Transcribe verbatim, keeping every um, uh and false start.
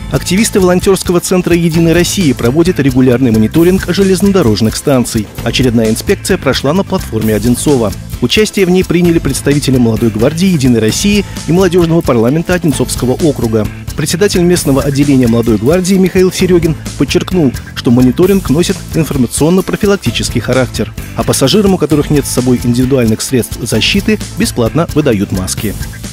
Активисты волонтерского центра «Единой России» проводят регулярный мониторинг железнодорожных станций. Очередная инспекция прошла на платформе Одинцова. Участие в ней приняли представители Молодой гвардии «Единой России» и молодежного парламента Одинцовского округа. Председатель местного отделения Молодой гвардии Михаил Серегин подчеркнул, что мониторинг носит информационно-профилактический характер, а пассажирам, у которых нет с собой индивидуальных средств защиты, бесплатно выдают маски.